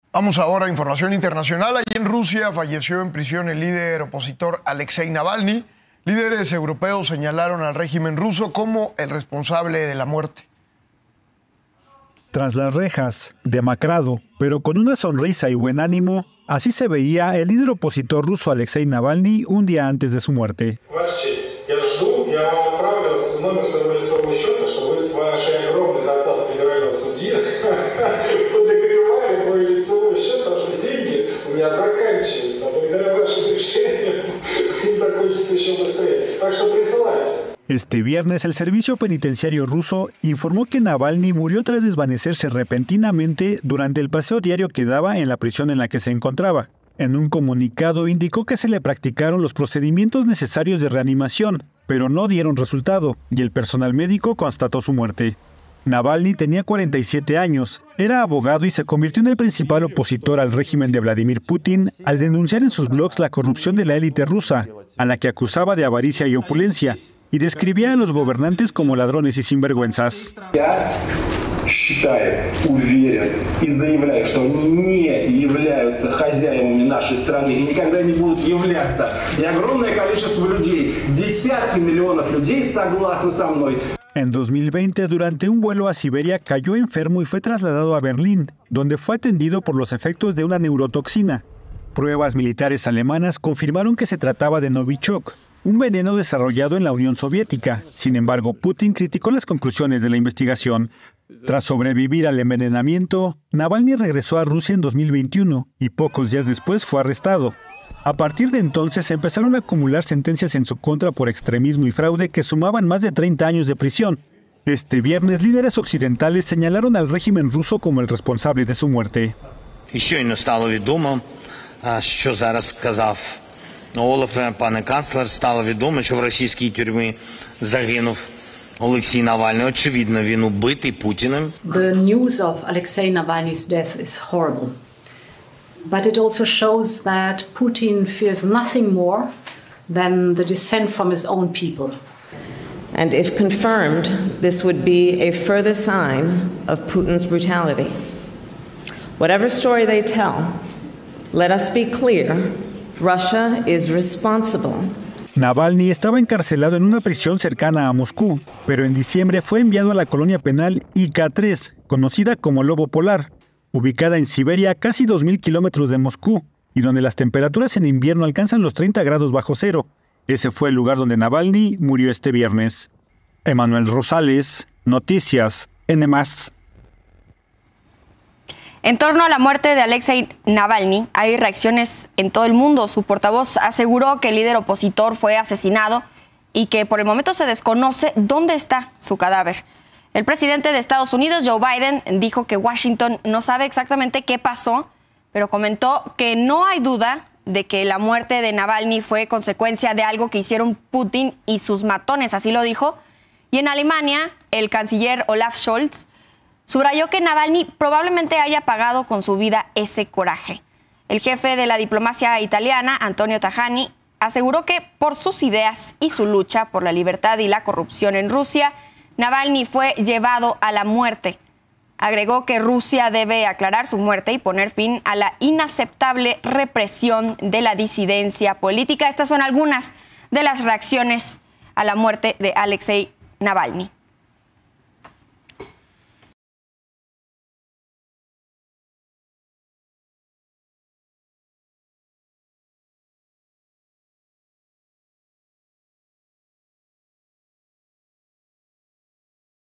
Vamos ahora a información internacional. Allí en Rusia falleció en prisión el líder opositor Alexei Navalny. Líderes europeos señalaron al régimen ruso como el responsable de la muerte. Tras las rejas, demacrado, pero con una sonrisa y buen ánimo, así se veía el líder opositor ruso Alexei Navalny un día antes de su muerte. Este viernes, el servicio penitenciario ruso informó que Navalny murió tras desvanecerse repentinamente durante el paseo diario que daba en la prisión en la que se encontraba. En un comunicado indicó que se le practicaron los procedimientos necesarios de reanimación, pero no dieron resultado, y el personal médico constató su muerte. Navalny tenía 47 años, era abogado y se convirtió en el principal opositor al régimen de Vladimir Putin al denunciar en sus blogs la corrupción de la élite rusa, a la que acusaba de avaricia y opulencia, y describía a los gobernantes como ladrones y sinvergüenzas. Считает, уверен и заявляет, что они не являются хозяевами нашей страны и никогда не будут являться. И огромное количество людей, десятки миллионов людей согласны со мной. En 2020, durante un vuelo a Siberia, cayó enfermo y fue trasladado a Berlín, donde fue atendido por los efectos de una neurotoxina. Pruebas militares alemanas confirmaron que se trataba de Novichok, un veneno desarrollado en la Unión Soviética. Sin embargo, Putin criticó las conclusiones de la investigación. Tras sobrevivir al envenenamiento, Navalny regresó a Rusia en 2021 y pocos días después fue arrestado. A partir de entonces empezaron a acumular sentencias en su contra por extremismo y fraude que sumaban más de 30 años de prisión. Este viernes, líderes occidentales señalaron al régimen ruso como el responsable de su muerte. Щойно стало відомо, що зараз сказав Олаф, пане канцлер, стало відомо, що в російській тюрмі загинув Alexei Navalny. Очевидно, він убитий Путіним. The news of Alexei Navalny's death is horrible. But it also shows that Putin fears nothing more than the dissent from his own people. And if confirmed, this would be a further sign of Putin's brutality. Whatever story they tell, let us be clear, Russia is responsible. Navalny estaba encarcelado en una prisión cercana a Moscú, pero en diciembre fue enviado a la colonia penal IK-3, conocida como Lobo Polar, ubicada en Siberia a casi 2.000 kilómetros de Moscú, y donde las temperaturas en invierno alcanzan los 30 grados bajo cero. Ese fue el lugar donde Navalny murió este viernes. Emanuel Rosales, Noticias N+. En torno a la muerte de Alexei Navalny, hay reacciones en todo el mundo. Su portavoz aseguró que el líder opositor fue asesinado y que por el momento se desconoce dónde está su cadáver. El presidente de Estados Unidos, Joe Biden, dijo que Washington no sabe exactamente qué pasó, pero comentó que no hay duda de que la muerte de Navalny fue consecuencia de algo que hicieron Putin y sus matones, así lo dijo. Y en Alemania, el canciller Olaf Scholz subrayó que Navalny probablemente haya pagado con su vida ese coraje. El jefe de la diplomacia italiana, Antonio Tajani, aseguró que por sus ideas y su lucha por la libertad y la corrupción en Rusia, Navalny fue llevado a la muerte. Agregó que Rusia debe aclarar su muerte y poner fin a la inaceptable represión de la disidencia política. Estas son algunas de las reacciones a la muerte de Alexei Navalny.